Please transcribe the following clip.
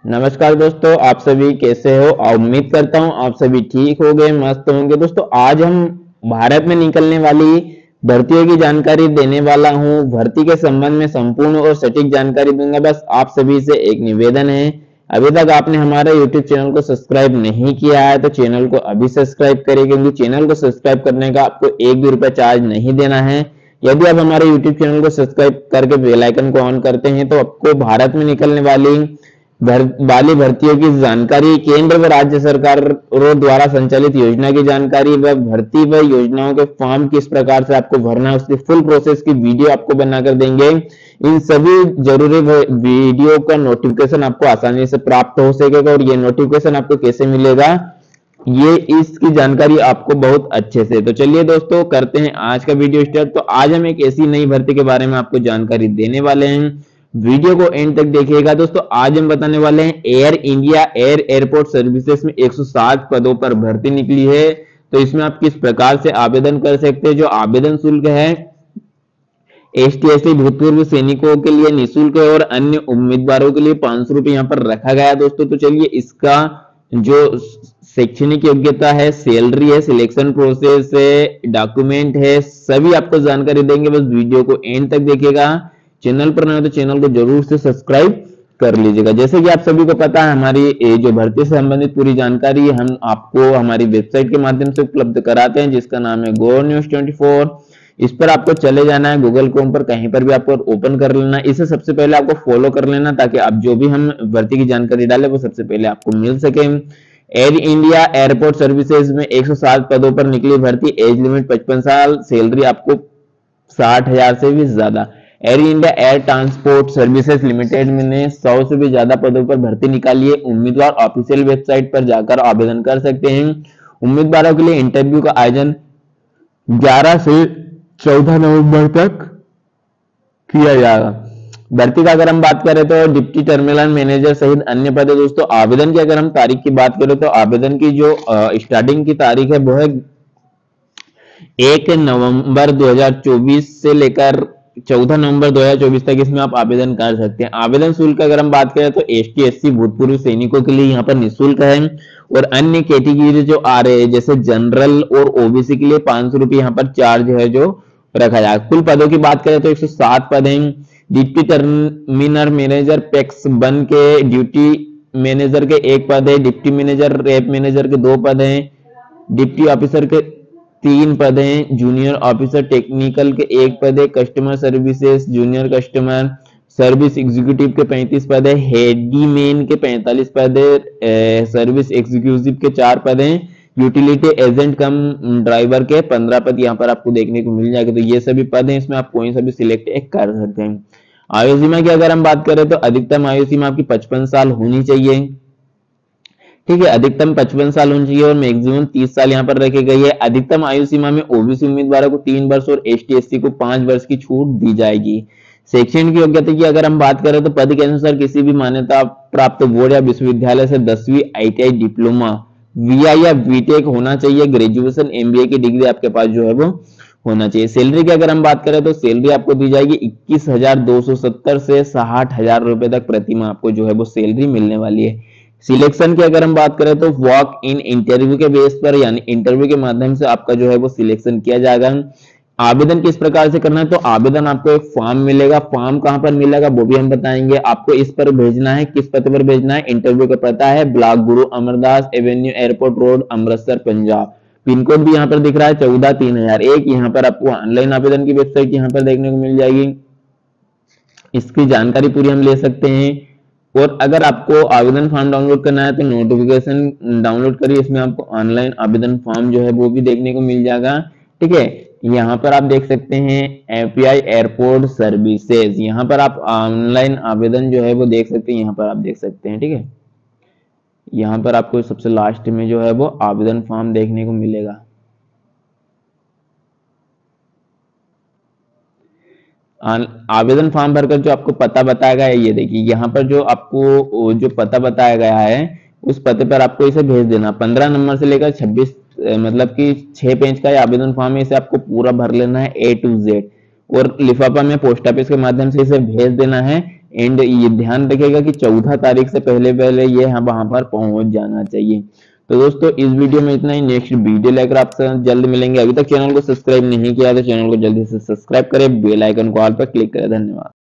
नमस्कार दोस्तों, आप सभी कैसे हो। उम्मीद करता हूँ आप सभी ठीक हो गए, मस्त होंगे। दोस्तों आज हम भारत में निकलने वाली भर्तियों की जानकारी देने वाला हूँ। भर्ती के संबंध में संपूर्ण और सटीक जानकारी दूंगा। बस आप सभी से एक निवेदन है, अभी तक आपने हमारे YouTube चैनल को सब्सक्राइब नहीं किया है तो चैनल को अभी सब्सक्राइब करिए, क्योंकि चैनल को सब्सक्राइब करने का आपको एक भी रुपया चार्ज नहीं देना है। यदि आप हमारे YouTube चैनल को सब्सक्राइब करके बेल आइकन को ऑन करते हैं तो आपको भारत में निकलने वाली भर्तियों की जानकारी, केंद्र व राज्य सरकारों द्वारा संचालित योजना की जानकारी व भर्ती व योजनाओं के फॉर्म किस प्रकार से आपको भरना है उसकी फुल प्रोसेस की वीडियो आपको बनाकर देंगे। इन सभी जरूरी वीडियो का नोटिफिकेशन आपको आसानी से प्राप्त हो सकेगा। और ये नोटिफिकेशन आपको कैसे मिलेगा, ये इसकी जानकारी आपको बहुत अच्छे से। तो चलिए दोस्तों करते हैं आज का वीडियो स्टार्ट। तो आज हम एक ऐसी नई भर्ती के बारे में आपको जानकारी देने वाले हैं, वीडियो को एंड तक देखिएगा। दोस्तों आज हम बताने वाले हैं एयर इंडिया एयरपोर्ट सर्विसेज में 160 पदों पर भर्ती निकली है। तो इसमें आप किस प्रकार से आवेदन कर सकते हैं। जो आवेदन शुल्क है एसटी भूतपूर्व सैनिकों के लिए निःशुल्क है और अन्य उम्मीदवारों के लिए 500 रुपये यहाँ पर रखा गया है दोस्तों। तो चलिए इसका जो शैक्षणिक योग्यता है, सैलरी है, सिलेक्शन प्रोसेस है, डॉक्यूमेंट है, सभी आपको जानकारी देंगे। बस वीडियो को एंड तक देखिएगा। चैनल पर नए हो तो चैनल को जरूर से सब्सक्राइब कर लीजिएगा। जैसे कि आप सभी को पता है, हमारी जो भर्ती से संबंधित पूरी जानकारी हम आपको हमारी वेबसाइट के माध्यम से उपलब्ध कराते हैं, जिसका नाम है गो न्यूज 24। इस पर आपको चले जाना है, गूगल क्रोम पर कहीं पर भी आपको ओपन कर लेना है। इसे सबसे पहले आपको फॉलो कर लेना, ताकि आप जो भी हम भर्ती की जानकारी डालें वो सबसे पहले आपको मिल सके। एयर इंडिया एयरपोर्ट सर्विसेज में 160 पदों पर निकली भर्ती, एज लिमिट 55 साल, सैलरी आपको 60,000 से भी ज्यादा। Air India air transport services limited ने 100 से भी ज्यादा पदों पर भर्ती निकाली है। उम्मीदवार ऑफिशियल वेबसाइट पर जाकर आवेदन कर सकते हैं। उम्मीदवारों के लिए इंटरव्यू का आयोजन 11 से 14 नवंबर तक किया जाएगा। भर्ती का अगर हम बात करें तो डिप्टी टर्मिनल मैनेजर सहित अन्य पद है दोस्तों। आवेदन की अगर हम तारीख की बात करें तो आवेदन की जो स्टार्टिंग की तारीख है वो है 1 नवंबर 2024 से लेकर 14 नवंबर 2024 तक इसमें आप आवेदन कर सकते हैं। आवेदन शुल्क अगर हम बात करें तो एसटी एससी भूतपूर्व सैनिकों के लिए यहाँ पर निःशुल्क है और अन्य कैटेगरी जो आ रहे हैं जैसे जनरल और ओबीसी के लिए 500 रुपये यहाँ पर चार्ज है जो रखा जाए। कुल पदों की बात करें तो 107 पद हैं। डिप्टी टर्मिनल मैनेजर पैक्स 1 के ड्यूटी मैनेजर के 1 पद है, डिप्टी मैनेजर रैप मैनेजर के 2 पद हैं, डिप्टी ऑफिसर के 3 पद हैं, जूनियर ऑफिसर टेक्निकल के 1 पद है, customer services junior customer service executive के 35 पद है, हेडीमैन के 45 पद है, सर्विस एग्जीक्यूटिव के 4 पद हैं, यूटिलिटी एजेंट कम ड्राइवर के 15 पद यहाँ पर आपको देखने को मिल जाएगा। तो ये सभी पद हैं, इसमें आप कोई सा भी सिलेक्ट कर सकते हैं। आयु सीमा की अगर हम बात करें तो अधिकतम आयु सीमा आपकी 55 साल होनी चाहिए। ठीक है, अधिकतम 55 साल होनी चाहिए और मैक्सिमम 30 साल यहाँ पर रखी गई है। अधिकतम आयु सीमा में ओबीसी उम्मीदवारों को 3 वर्ष और एसटी एससी को 5 वर्ष की छूट दी जाएगी। शैक्षणिक योग्यता की अगर हम बात करें तो पद के अनुसार किसी भी मान्यता प्राप्त बोर्ड या विश्वविद्यालय से 10वीं आईटीआई डिप्लोमा वीआई या बीटेक होना चाहिए। ग्रेजुएशन एमबीए की डिग्री आपके पास जो है वो होना चाहिए। सैलरी की अगर हम बात करें तो सैलरी आपको दी जाएगी 21,270 से 60,000 रुपए तक प्रति माह आपको जो है वो सैलरी मिलने वाली है। सिलेक्शन की अगर हम बात करें तो वॉक इन इंटरव्यू के बेस पर यानी इंटरव्यू के माध्यम से आपका जो है वो सिलेक्शन किया जाएगा। आवेदन किस प्रकार से करना है तो आवेदन आपको एक फॉर्म मिलेगा। फॉर्म कहां पर मिलेगा वो भी हम बताएंगे। आपको इस पर भेजना है, किस पते पर भेजना है। इंटरव्यू का पता है block Guru Amardas avenue airport road Amritsar Punjab. Pin code भी यहाँ पर दिख रहा है 143001। यहाँ पर आपको ऑनलाइन आवेदन की वेबसाइट यहाँ पर देखने को मिल जाएगी। इसकी जानकारी पूरी हम ले सकते हैं। और अगर आपको आवेदन फॉर्म डाउनलोड करना है तो नोटिफिकेशन डाउनलोड करिए, इसमें आपको ऑनलाइन आवेदन फॉर्म जो है वो भी देखने को मिल जाएगा। ठीक है, यहाँ पर आप देख सकते हैं एपीआई एयरपोर्ट सर्विसेज, यहाँ पर आप ऑनलाइन आवेदन जो है वो देख सकते हैं। यहाँ पर आप देख सकते हैं, ठीक है, यहाँ पर आपको सबसे लास्ट में जो है वो आवेदन फॉर्म देखने को मिलेगा। आवेदन फॉर्म भरकर जो आपको पता बताया गया है, ये देखिए यहाँ पर जो आपको जो पता बताया गया है उस पते पर आपको इसे भेज देना। 15 नंबर से लेकर 26 मतलब कि 6 पेज का ये आवेदन फॉर्म है, इसे आपको पूरा भर लेना है A to Z और लिफाफा में पोस्ट ऑफिस के माध्यम से इसे भेज देना है। एंड ये ध्यान रखिएगा कि 14 तारीख से पहले पहले ये वहां पर पहुंच जाना चाहिए। तो दोस्तों इस वीडियो में इतना ही। नेक्स्ट वीडियो लेकर आपसे जल्द मिलेंगे। अभी तक चैनल को सब्सक्राइब नहीं किया तो चैनल को जल्दी से सब्सक्राइब करें, बेल आइकन को ऑल पर क्लिक करें। धन्यवाद।